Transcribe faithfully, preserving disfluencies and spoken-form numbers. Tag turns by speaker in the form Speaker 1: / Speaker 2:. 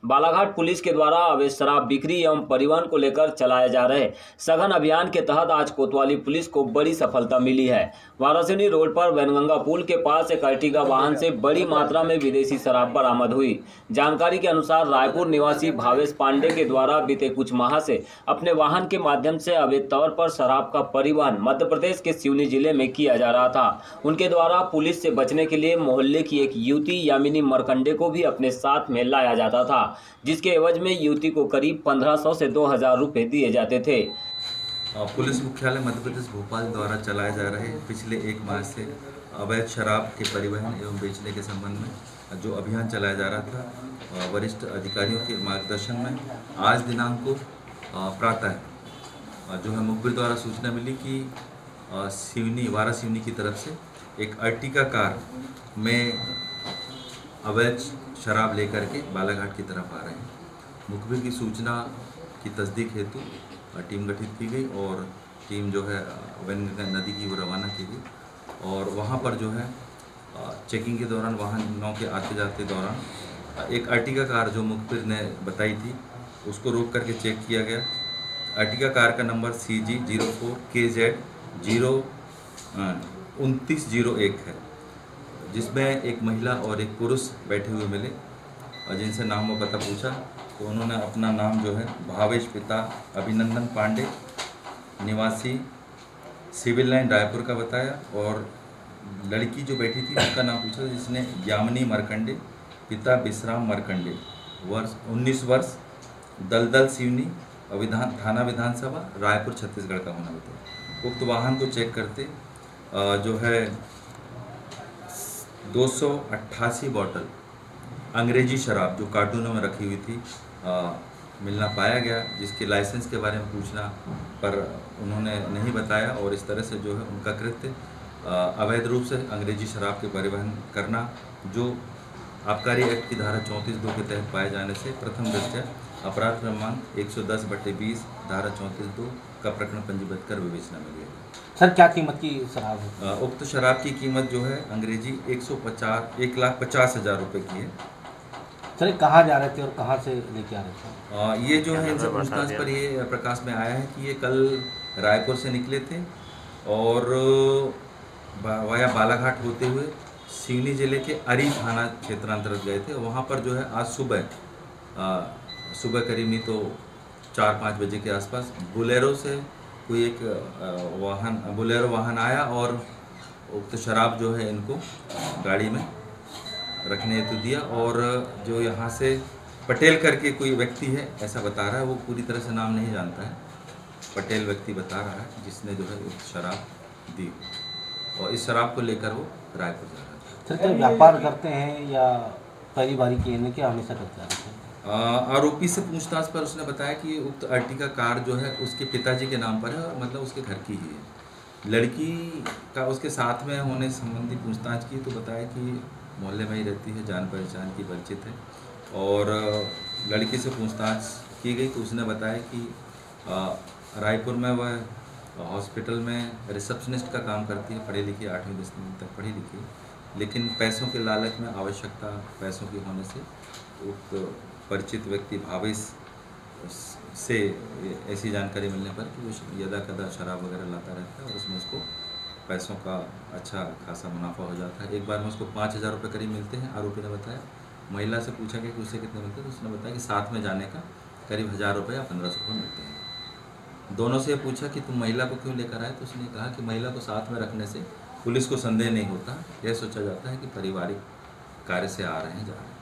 Speaker 1: Balaghat police के द्वारा अवैध शराब बिक्री एवं परिवहन को लेकर चलाए जा रहे सघन अभियान के तहत आज कोतवाली पुलिस को बड़ी सफलता मिली है। वारासिनी रोड पर वैनगंगा पुल के पास एक अर्टिगा वाहन से बड़ी मात्रा में विदेशी शराब बरामद हुई। जानकारी के अनुसार रायपुर निवासी भावेश पांडे के द्वारा बीते कुछ माह से अपने वाहन के माध्यम से अवैध तौर पर शराब का परिवहन मध्य प्रदेश के सिवनी जिले में किया जा रहा था। उनके द्वारा पुलिस से बचने के लिए मोहल्ले की एक युवती यामिनी मरकंडे को भी अपने साथ में लाया जाता था, जिसके एवज में युवती को करीब पंद्रह सौ से दो हजार रुपए दिए जाते थे।
Speaker 2: पुलिस मुख्यालय मध्य प्रदेश भोपाल द्वारा चलाए जा रहे पिछले एक माह से अवैध शराब के परिवहन एवं बेचने के संबंध में जो अभियान चलाया जा रहा था, वरिष्ठ अधिकारियों के मार्गदर्शन में आज दिनांक को प्रातः जो है मुखबिर द्वारा सूचना मिली कि सिवनी वारा सिवनी की तरफ से एक अर्टिगा कार में अवैध शराब लेकर के बालाघाट की तरफ आ रहे हैं। मुखबिर की सूचना की तस्दीक हेतु टीम गठित की गई और टीम जो है वैनगंगा नदी की ओर रवाना की गई और वहाँ पर जो है चेकिंग के दौरान वाहनों के आते जाते दौरान एक अर्टिगा कार जो मुखबिर ने बताई थी उसको रोक करके चेक किया गया। अर्टिगा कार का number C G zero four K Z zero उनतीस जीरो एक है, जिसमें एक महिला और एक पुरुष बैठे हुए मिले और जिनसे नाम व पता पूछा तो उन्होंने अपना नाम जो है भावेश पिता अभिनंदन पांडे निवासी सिविल लाइन रायपुर का बताया और लड़की जो बैठी थी उसका नाम पूछा जिसने यामिनी मरकंडे पिता विश्राम मरकंडे वर्ष उन्नीस वर्ष दलदल सिवनी विधान थाना विधानसभा रायपुर छत्तीसगढ़ का होना बताया। उक्त वाहन को चेक करते जो है दो सौ अट्ठासी बॉटल अंग्रेजी शराब जो कार्टूनों में रखी हुई थी आ, मिलना पाया गया, जिसके लाइसेंस के बारे में पूछना पर उन्होंने नहीं बताया और इस तरह से जो है उनका कृत्य अवैध रूप से अंग्रेजी शराब के परिवहन करना जो आबकारी एक्ट की धारा चौंतीस दो के तहत पाए जाने से प्रथम दृष्टया अपराध क्रमांक एक सौ दस बट्टे बीस धारा चौंतीस दो का प्रकरण पंजीबद्ध कर विवेचना में लिया।
Speaker 3: सर क्या कीमत की शराब है?
Speaker 2: उक्त शराब की कीमत जो है अंग्रेजी एक सौ पचास एक लाख पचास हज़ार रुपये की है।
Speaker 3: सर कहाँ जा रहे थे और कहाँ से लेके आ रहे थे?
Speaker 2: आ, ये जो है इनसे पूछताछ पर ये प्रकाश में आया है कि ये कल रायपुर से निकले थे और वाया बालाघाट होते हुए सिवनी जिले के अरी थाना क्षेत्रांतर्गत गए थे। वहाँ पर जो है आज सुबह आ, सुबह करीब नहीं तो चार पाँच बजे के आसपास बुलेरो से कोई एक वाहन बुलेरो वाहन आया और उक्त शराब जो है इनको गाड़ी में रखने हेतु दिया और जो यहाँ से पटेल करके कोई व्यक्ति है ऐसा बता रहा है, वो पूरी तरह से नाम नहीं जानता है, पटेल व्यक्ति बता रहा है जिसने जो है उक्त शराब दी और इस शराब को लेकर वो रायपुर जा रहा है।
Speaker 3: सर क्या व्यापार करते हैं या पहली बारी किए क्या हमेशा करते हैं?
Speaker 2: आरोपी से पूछताछ पर उसने बताया कि उक्त अर्टिगा कार जो है उसके पिताजी के नाम पर है और मतलब उसके घर की ही है। लड़की का उसके साथ में होने संबंधी पूछताछ की तो बताया कि मोहल्ले में ही रहती है, जान पहचान की परिचित है और लड़की से पूछताछ की गई तो उसने बताया कि रायपुर में वह हॉस्पिटल में रिसेप्शनिस्ट का काम करती है, पढ़ी लिखी आठवीं दसवीं तक पढ़ी लिखी, लेकिन पैसों के लालच में आवश्यकता पैसों की होने से उक्त परिचित व्यक्ति भावेश से ऐसी जानकारी मिलने पर कि वो यदा कदा शराब वगैरह लाता रहता है और उसमें उसको पैसों का अच्छा खासा मुनाफा हो जाता है। एक बार में उसको पाँच हज़ार रुपये करीब मिलते हैं, आरोपी ने बताया। महिला से पूछा गया कि उससे कितने मिलते हैं तो उसने बताया कि साथ में जाने का करीब हज़ार रुपये या पंद्रह सौ रुपये मिलते हैं। दोनों से पूछा कि तुम महिला को क्यों लेकर आए तो उसने कहा कि महिला को साथ में रखने से पुलिस को संदेह नहीं होता, यह सोचा जाता है कि पारिवारिक कार्य से आ रहे हैं जा रहे हैं।